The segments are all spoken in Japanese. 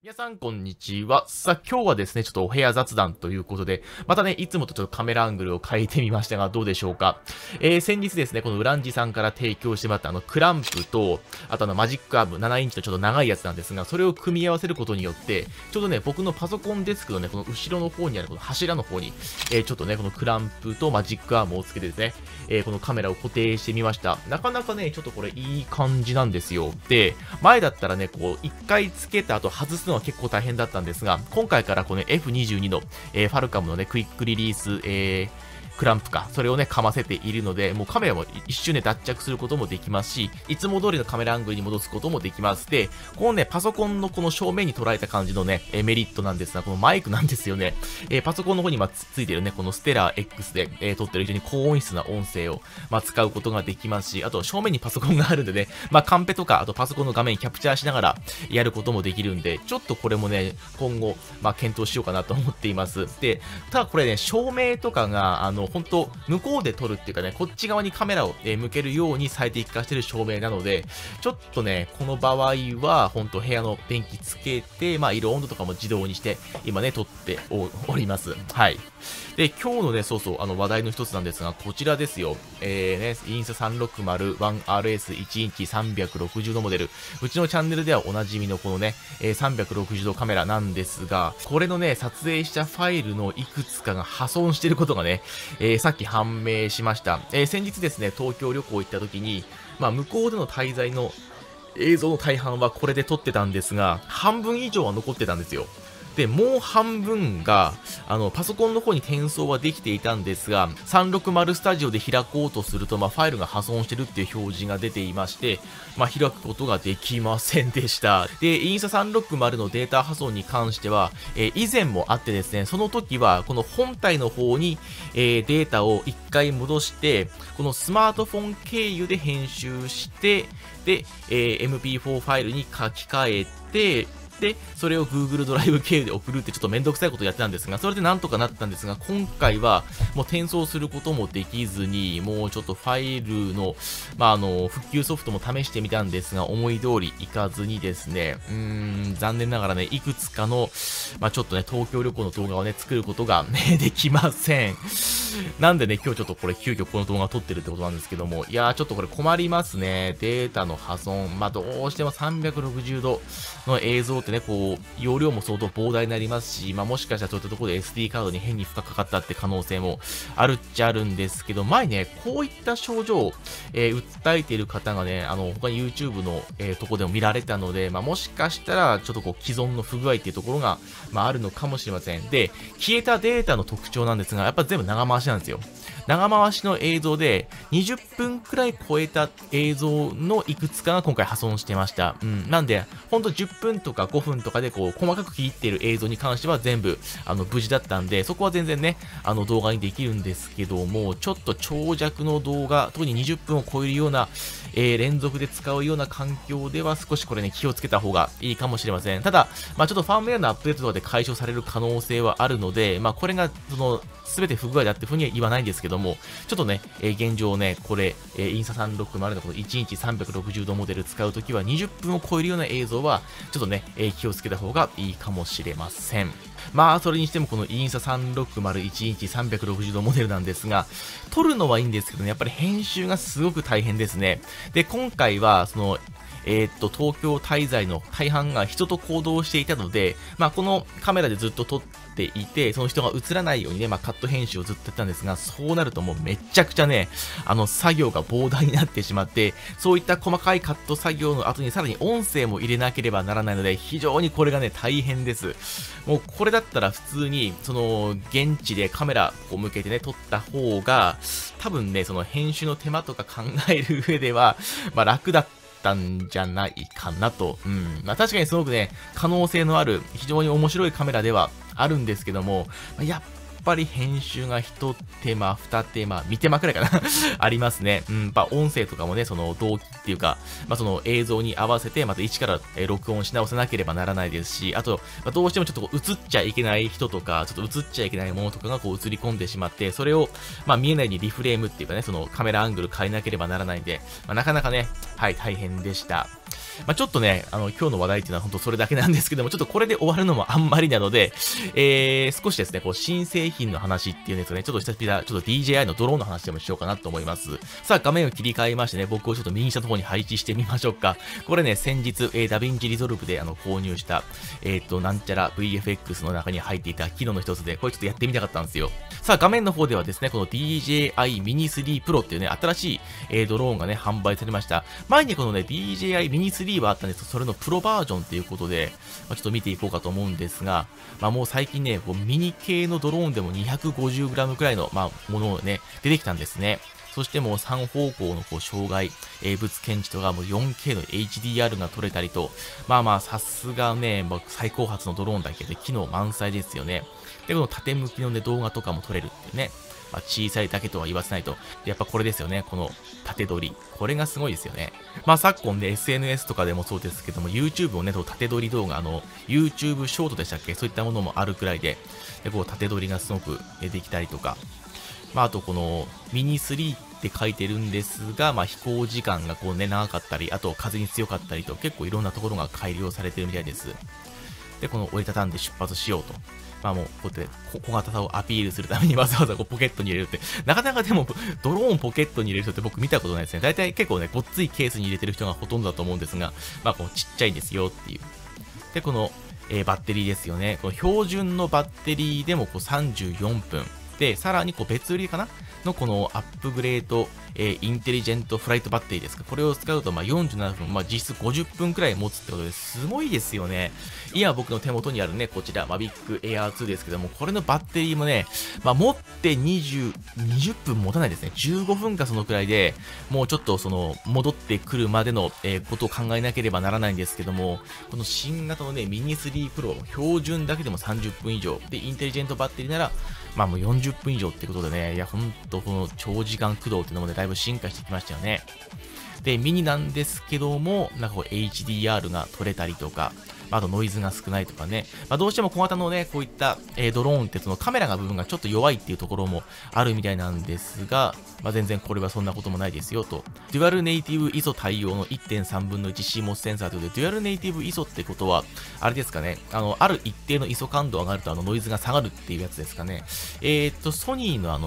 皆さん、こんにちは。さあ、今日はですね、ちょっとお部屋雑談ということで、またね、いつもとちょっとカメラアングルを変えてみましたが、どうでしょうか。先日ですね、このウランジさんから提供してもらったクランプと、あとマジックアーム7インチのちょっと長いやつなんですが、それを組み合わせることによって、ちょうどね、僕のパソコンデスクのね、この後ろの方にあるこの柱の方に、ちょっとね、このクランプとマジックアームをつけてですね、このカメラを固定してみました。なかなかね、ちょっとこれいい感じなんですよ。で、前だったらね、こう、一回つけた後外すのは結構大変だったんですが、今回からこの F22 の、ファルカムのね、クイックリリース、クランプか、それをね、かませているので、もうカメラも一瞬で脱着することもできますし、いつも通りのカメラアングルに戻すこともできます。で、このね、パソコンのこの正面に捉えた感じのね、メリットなんですが、このマイクなんですよね。パソコンの方についてるね、このステラ X で、撮ってる非常に高音質な音声を、使うことができますし、あと正面にパソコンがあるんでね、カンペとか、あとパソコンの画面キャプチャーしながらやることもできるんで、ちょっとこれもね、今後、検討しようかなと思っています。で、ただこれね、照明とかが、本当向こうで撮るっていうかね、こっち側にカメラを、向けるように最適化してる照明なので、ちょっとね、この場合は、本当部屋の電気つけて、色温度とかも自動にして、今ね、撮っております。はい。で、今日のね、話題の一つなんですが、こちらですよ。インスタ 360-1RS1 インチ360度モデル。うちのチャンネルではおなじみのこのね、360度カメラなんですが、これのね、撮影したファイルのいくつかが破損してることがね、さっき判明しました。先日ですね、東京旅行行った時に、向こうでの滞在の映像の大半はこれで撮ってたんですが、半分以上は残ってたんですよ。で、もう半分が、パソコンの方に転送はできていたんですが、360スタジオで開こうとすると、ファイルが破損してるっていう表示が出ていまして、開くことができませんでした。で、インスタ360のデータ破損に関しては、以前もあってですね、その時は、この本体の方に、データを一回戻して、このスマートフォン経由で編集して、で、MP4 ファイルに書き換えて、で、それを Google ドライブ経由で送るってちょっとめんどくさいことをやってたんですが、それでなんとかなったんですが、今回はもう転送することもできずに、もうちょっとファイルの、復旧ソフトも試してみたんですが、思い通りいかずにですね、残念ながらね、いくつかの、ちょっとね、東京旅行の動画をね、作ることが、ね、できません。なんでね、今日ちょっとこれ急遽この動画を撮ってるってことなんですけども、いやーちょっとこれ困りますね。データの破損。どうしても360度の映像ってね、こう、容量も相当膨大になりますし、もしかしたらそういったところで SD カードに変に負荷かかったって可能性もあるっちゃあるんですけど、前ね、こういった症状を、訴えている方がね、他に YouTube の、とこでも見られたので、もしかしたら、ちょっとこう、既存の不具合っていうところが、あるのかもしれません。で、消えたデータの特徴なんですが、やっぱ全部長回しなんですよ。長回しの映像で、20分くらい超えた映像のいくつかが今回破損してました。なんで、ほんと10分とか5分とかでこう、細かく切っている映像に関しては全部、無事だったんで、そこは全然ね、動画にできるんですけども、ちょっと長尺の動画、特に20分を超えるような、連続で使うような環境では少しこれね、気をつけた方がいいかもしれません。ただ、ちょっとファームウェアのアップデートとかで解消される可能性はあるので、これが、全て不具合だっていうふうには言わないんですけども、ちょっとね、現状ね、これ、インスタ360のこの1インチ360度モデル使うときは20分を超えるような映像は、ちょっとね、気をつけた方がいいかもしれません。それにしてもこのインスタ360-1インチ360度モデルなんですが、撮るのはいいんですけどね、やっぱり編集がすごく大変ですね。で、今回は、東京滞在の大半が人と行動していたので、このカメラでずっと撮っていて、その人が映らないようにね、カット編集をずっとやったんですが、そうなるともうめちゃくちゃね、作業が膨大になってしまって、そういった細かいカット作業の後にさらに音声も入れなければならないので、非常にこれがね、大変です。もうこれだったら普通に、現地でカメラを向けてね、撮った方が、多分ね、編集の手間とか考える上では、楽だったんじゃないかなと。確かにすごくね、可能性のある、非常に面白いカメラではあるんですけども、やっぱり編集が一手間、二手間、三手間くらいかなありますね。音声とかもね、同期っていうか、映像に合わせて、また一から録音し直さなければならないですし、あと、どうしてもちょっとこう映っちゃいけない人とか、ちょっと映っちゃいけないものとかがこう映り込んでしまって、それを、見えないようにリフレームっていうかね、カメラアングル変えなければならないんで、なかなかね、はい、大変でした。 ちょっとね、今日の話題っていうのは本当それだけなんですけども、ちょっとこれで終わるのもあんまりなので、少しですね、こう、新製品の話っていうんですかね、ちょっと久々、ちょっと DJI のドローンの話でもしようかなと思います。さあ、画面を切り替えましてね、僕をちょっと右下の方に配置してみましょうか。これね、先日、ダヴィンチリゾルブで購入した、なんちゃら VFX の中に入っていた機能の一つで、これちょっとやってみたかったんですよ。さあ、画面の方ではですね、この DJI Mini 3 Pro っていうね、新しい、ドローンがね、販売されました。前にこのね、DJI Mini 3はあったんですけど、それのプロバージョンっていうことで、ちょっと見ていこうかと思うんですが、もう最近ね、こうミニ系のドローンでも 250g くらいの、ものをね、出てきたんですね。そしてもう3方向のこう障害、物検知とかもう 4K の HDR が撮れたりと、さすがね、最高発のドローンだけで機能満載ですよね。で、この縦向きのね、動画とかも撮れるっていうね。小さいだけとは言わせないと。でやっぱこれですよね。この縦撮り。これがすごいですよね。昨今ね、SNS とかでもそうですけども、YouTube をね、縦撮り動画、YouTube ショートでしたっけ？そういったものもあるくらいで、こう縦撮りがすごくできたりとか。あとこのミニ3って書いてるんですが、飛行時間がこうね、長かったり、あと風に強かったりと、結構いろんなところが改良されてるみたいです。で、この折りたたんで出発しようと。もう、こうやって小型さをアピールするためにわざわざこうポケットに入れるって、なかなかでも、ドローンポケットに入れる人って僕見たことないですね。大体結構ね、ごっついケースに入れてる人がほとんどだと思うんですが、こうちっちゃいんですよっていう。で、この、バッテリーですよね。この標準のバッテリーでもこう34分。で、さらにこう別売りかなのこのアップグレード、インテリジェントフライトバッテリーですか。これを使うと47分、実質50分くらい持つってことですごいですよね。今僕の手元にあるね、こちら Mavic Air 2ですけども、これのバッテリーもね、持って20分持たないですね。15分かそのくらいで、もうちょっとその、戻ってくるまでの、ことを考えなければならないんですけども、この新型のね、ミニ3 Pro、標準だけでも30分以上。で、インテリジェントバッテリーなら、もう40分以上ってことでね、いや、ほんとこの長時間駆動っていうのもね、だいぶ進化してきましたよね。で、ミニなんですけども、なんかこう HDR が撮れたりとか、あとノイズが少ないとかね、どうしても小型のね、こういった、ドローンってそのカメラが部分がちょっと弱いっていうところもあるみたいなんですが、全然これはそんなこともないですよと。デュアルネイティブ ISO 対応の 1.3 分の 1CMOS センサーということで、デュアルネイティブ ISO ってことは、あれですかね、ある一定の ISO 感度上がるとノイズが下がるっていうやつですかね。ソニーの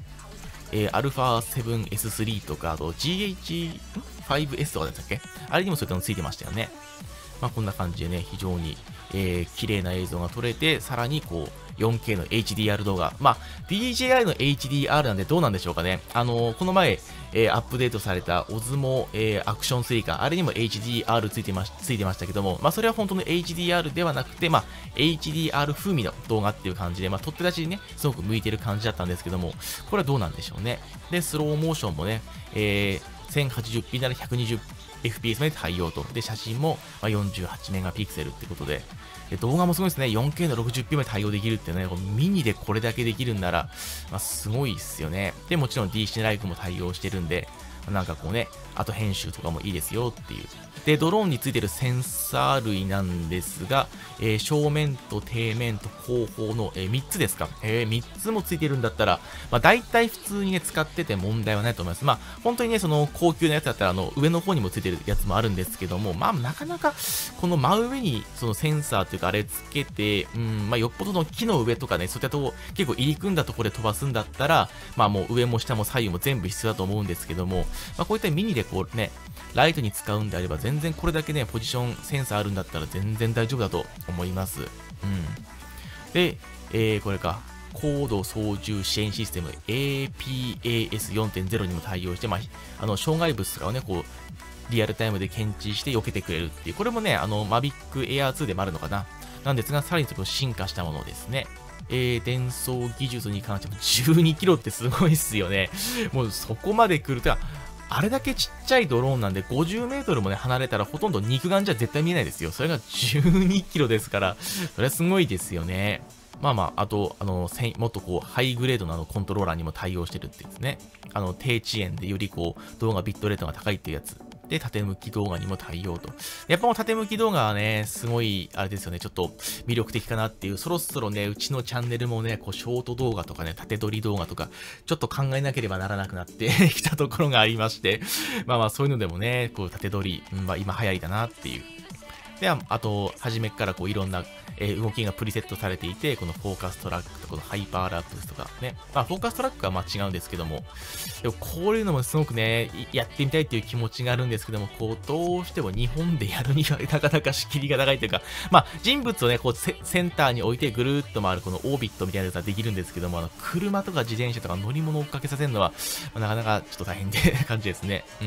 α7S3 とか、あと GH5S とかでしたっけ？あれにもそういったのついてましたよね。こんな感じでね、非常に、綺麗な映像が撮れて、さらにこう、4K の HDR 動画。DJI の HDR なんでどうなんでしょうかね。この前、アップデートされた Osmo、アクション3か、あれにも HDR ついてましたけども、それは本当の HDR ではなくて、HDR 風味の動画っていう感じで、取って出しにね、すごく向いてる感じだったんですけども、これはどうなんでしょうね。で、スローモーションもね、1080p なら 120fps まで対応と。で、写真も48メガピクセルってことで、動画もすごいですね。4K の 60p まで対応できるってね、ミニでこれだけできるんなら、すごいっすよね。で、もちろん DC ライクも対応してるんで、なんかこうね、あと編集とかもいいですよっていう。で、ドローンについてるセンサー類なんですが、正面と底面と後方の、3つですか。3つもついてるんだったら、大体普通にね、使ってて問題はないと思います。本当にね、その高級なやつだったら、上の方にもついてるやつもあるんですけども、なかなか、この真上にそのセンサーというかあれつけて、よっぽどの木の上とかね、そういったとこ、結構入り組んだところで飛ばすんだったら、もう上も下も左右も全部必要だと思うんですけども、こういったミニでこうね、ライトに使うんであれば全然これだけね、ポジションセンサーあるんだったら全然大丈夫だと思います。で、これか。高度操縦支援システム APAS4.0 にも対応して、障害物とかをね、こう、リアルタイムで検知して避けてくれるっていう、これもね、Mavic Air 2でもあるのかな。なんですが、さらにそれを進化したものですね。伝送技術に関しても12キロってすごいっすよね。もうそこまで来ると、あれだけちっちゃいドローンなんで50メートルもね、離れたらほとんど肉眼じゃ絶対見えないですよ。それが12キロですから、それはすごいですよね。あと、もっとこう、ハイグレードなコントローラーにも対応してるってやつね。低遅延でよりこう、動画ビットレートが高いっていうやつ。 で、縦向き動画にも対応と。やっぱもう縦向き動画はね、すごい、あれですよね、ちょっと魅力的かなっていう、そろそろね、うちのチャンネルもね、こう、ショート動画とかね、縦撮り動画とか、ちょっと考えなければならなくなってきたところがありまして、まあまあ、そういうのでもね、こう、縦撮り、まあ、今流行りだなっていう。で、あと、初めからこう、いろんな、動きがプリセットされていて、このフォーカストラックとこのハイパーラップですとかね。まあ、フォーカストラックはまあ違うんですけども、でもこういうのもすごくね、やってみたいっていう気持ちがあるんですけども、こう、どうしても日本でやるにはなかなか仕切りが長いというか、まあ、人物をね、こう、センターに置いてぐるーっと回るこのオービットみたいなやつはできるんですけども、車とか自転車とか乗り物を追っかけさせるのは、なかなかちょっと大変で感じですね。うん。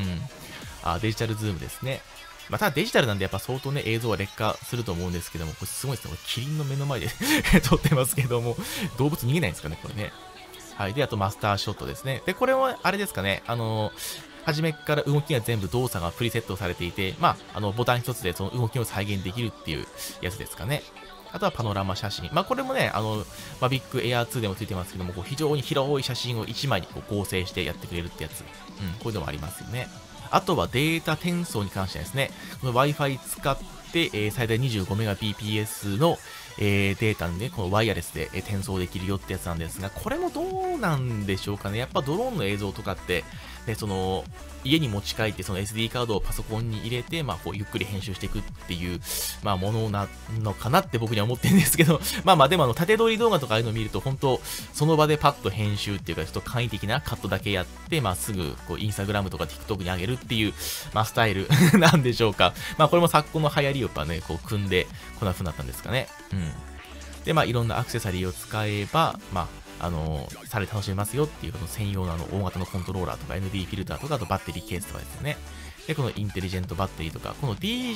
デジタルズームですね。まあ、ただデジタルなんでやっぱ相当ね、映像は劣化すると思うんですけども、これすごいですね。これキリンの目の前で撮ってますけども、動物逃げないんですかね、これね。はい。で、あとマスターショットですね。で、これはあれですかね、初めから動きが全部動作がプリセットされていて、まあ、ボタン一つでその動きを再現できるっていうやつですかね。あとはパノラマ写真。まあ、これもね、マビックエアー2でもついてますけども、こう非常に広い写真を1枚にこう合成してやってくれるってやつ。うん、こういうのもありますよね。あとはデータ転送に関してはですね、この Wi-Fi 使って、最大 25Mbps の、データにね、このワイヤレスで、転送できるよってやつなんですが、これもどうなんでしょうかね。やっぱドローンの映像とかって、ね、その、家に持ち帰って、その SD カードをパソコンに入れて、まあ、こう、ゆっくり編集していくっていう、まあ、ものなのかなって僕には思ってるんですけど、まあまあ、でも縦撮り動画とかああいうのを見ると、本当その場でパッと編集っていうか、ちょっと簡易的なカットだけやって、まあ、すぐ、こう、インスタグラムとか TikTok に上げるっていう、まあ、スタイルなんでしょうか。まあ、これも昨今の流行りをやっぱね、こう、組んで、こんな風になったんですかね。うん。で、まあ、いろんなアクセサリーを使えば、まあ、され楽しめますよっていう、この専用の大型のコントローラーとか ND フィルターとか、あとバッテリーケースとかですよね。で、このインテリジェントバッテリーとか、この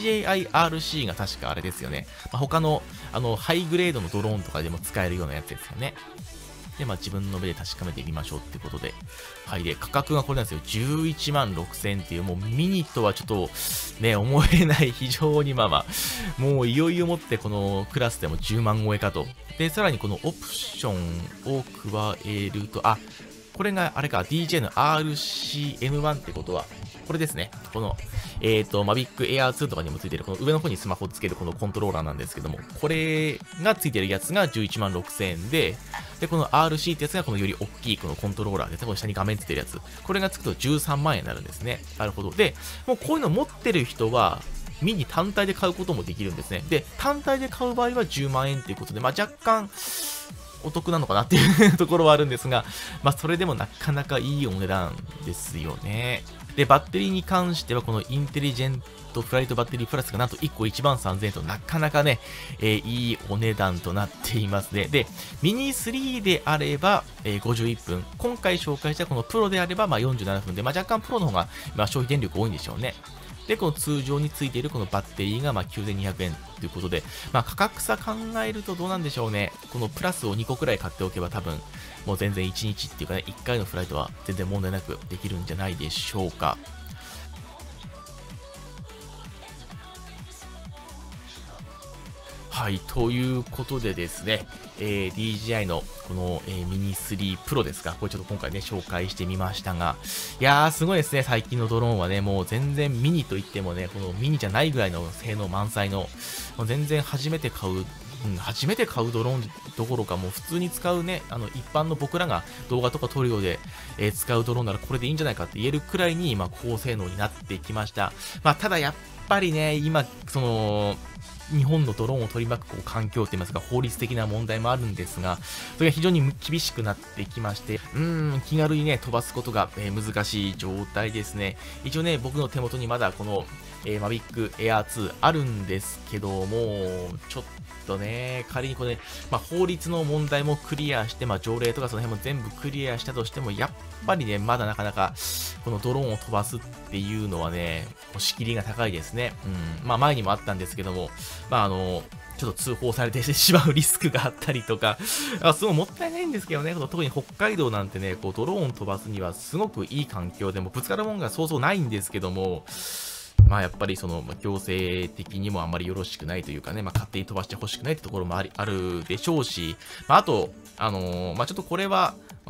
DJI-RC が確かあれですよね。まあ、他の、ハイグレードのドローンとかでも使えるようなやつですよね。で、まあ、自分の目で確かめてみましょうってことで。はい。で、価格がこれなんですよ。11万6000っていう、もうミニとはちょっと、ね、思えない非常にまあまあ、もういよいよもってこのクラスでも10万超えかと。で、さらにこのオプションを加えると、あ、これがあれか、DJ の RCM1 ってことは、これですね。この、Mavic Air 2とかにもついてる、この上の方にスマホをつけるこのコントローラーなんですけども、これがついてるやつが11万6000円で、で、この RC ってやつがこのより大きいこのコントローラーですね。この下に画面ついてるやつ。これがつくと13万円になるんですね。なるほど。で、もうこういうの持ってる人は、ミニ単体で買うこともできるんですね。で、単体で買う場合は10万円っていうことで、まあ若干、お得なのかなっていうところはあるんですが、まあそれでもなかなかいいお値段ですよね。で、バッテリーに関してはこのインテリジェントフライトバッテリープラスがなんと1個1万3000円となかなかね、いいお値段となっていますね。で、ミニ3であれば、51分。今回紹介したこのプロであれば、まあ47分で、まあ若干プロの方が、まあ消費電力多いんでしょうね。で、この通常についているこのバッテリーがまあ9200円ということで、まあ価格差考えるとどうなんでしょうね。このプラスを2個くらい買っておけば多分、もう全然1日っていうかね、1回のフライトは全然問題なくできるんじゃないでしょうか。はい、ということでですね、DJI のこの、ミニ3 Pro ですか、これちょっと今回ね、紹介してみましたが、いやー、すごいですね、最近のドローンはね、もう全然ミニと言ってもね、このミニじゃないぐらいの性能満載の、もう全然初めて買うドローンどころか、もう普通に使うね、一般の僕らが動画とか撮るようで、使うドローンならこれでいいんじゃないかって言えるくらいに、まあ、高性能になってきました。まあ、ただやっぱりね、今、日本のドローンを取り巻くこう環境といいますか、法律的な問題もあるんですが、それが非常に厳しくなってきまして、気軽にね、飛ばすことが、難しい状態ですね。一応ね、僕の手元にまだこの、Mavic Air 2あるんですけども、ちょっとね、仮にこれ、まあ、法律の問題もクリアして、まあ、条例とかその辺も全部クリアしたとしても、やっぱりね、まだなかなか、このドローンを飛ばすっていうのはね、仕切りが高いですね。まあ、前にもあったんですけども、まあ、ちょっと通報されてしまうリスクがあったりとか、すごいもったいないんですけどね、特に北海道なんてね、こうドローン飛ばすにはすごくいい環境でもぶつかるもんがそうそうないんですけども、まあやっぱり行政的にもあんまりよろしくないというかね、まあ勝手に飛ばしてほしくないってところもあるでしょうし、まああと、まあちょっとこれは、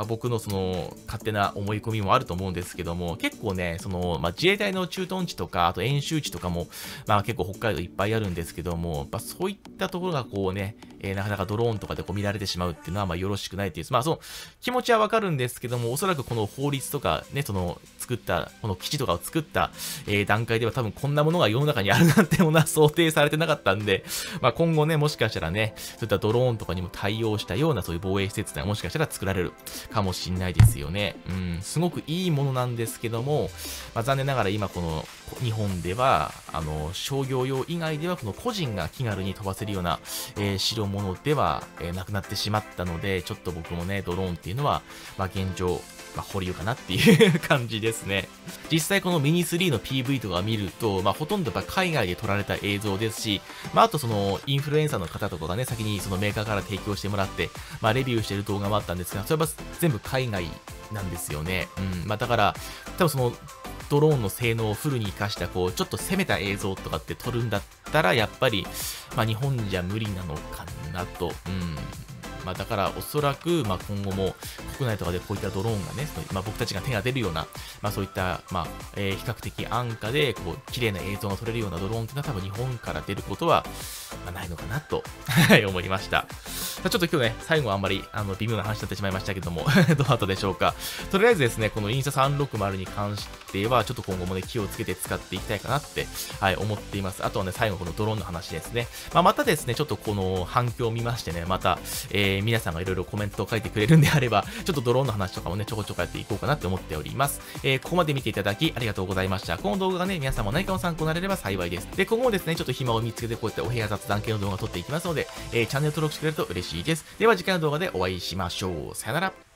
僕のその、勝手な思い込みもあると思うんですけども、結構ね、その、自衛隊の駐屯地とか、あと演習地とかも、結構北海道いっぱいあるんですけども、そういったところがこうね、なかなかドローンとかでこう見られてしまうっていうのは、よろしくないっていう、その気持ちはわかるんですけども、おそらくこの法律とかね、その作った、この基地とかを作った、段階では多分こんなものが世の中にあるなんてものは想定されてなかったんで、今後ね、もしかしたらね、そういったドローンとかにも対応したようなそういう防衛施設がもしかしたら作られるかもしんないですよね。すごくいいものなんですけども、残念ながら今この日本では、商業用以外ではこの個人が気軽に飛ばせるような、代物では、なくなってしまったので、ちょっと僕もね、ドローンっていうのは、現状、保留かなっていう感じですね。実際このミニ3の PV とか見ると、ほとんどやっぱ海外で撮られた映像ですし、あとそのインフルエンサーの方とかがね、先にそのメーカーから提供してもらって、レビューしてる動画もあったんですが、それは全部海外なんですよね。だから、多分その、ドローンの性能をフルに活かした、こう、ちょっと攻めた映像とかって撮るんだったら、やっぱり、日本じゃ無理なのかなと。だからおそらく、今後も国内とかでこういったドローンがね、僕たちが手が出るような、そういった、比較的安価で、こう、綺麗な映像が撮れるようなドローンっていうのは多分日本から出ることは、ないのかなと思いました。ちょっと今日ね、最後はあんまり、微妙な話になってしまいましたけどもどうだったでしょうか。とりあえずですね、このインスタ360に関しては、ちょっと今後もね、気をつけて使っていきたいかなって、思っています。あとはね、最後このドローンの話ですね。またですね、ちょっとこの反響を見ましてね、また、皆さんがいろいろコメントを書いてくれるんであれば、ちょっとドローンの話とかもね、ちょこちょこやっていこうかなって思っております。ここまで見ていただきありがとうございました。この動画がね、皆さんも何かの参考になれれば幸いです。で、今後もですね、ちょっと暇を見つけてこうやってお部屋雑談系の動画を撮っていきますので、チャンネル登録してくれると嬉しいです。では次回の動画でお会いしましょう。さよなら。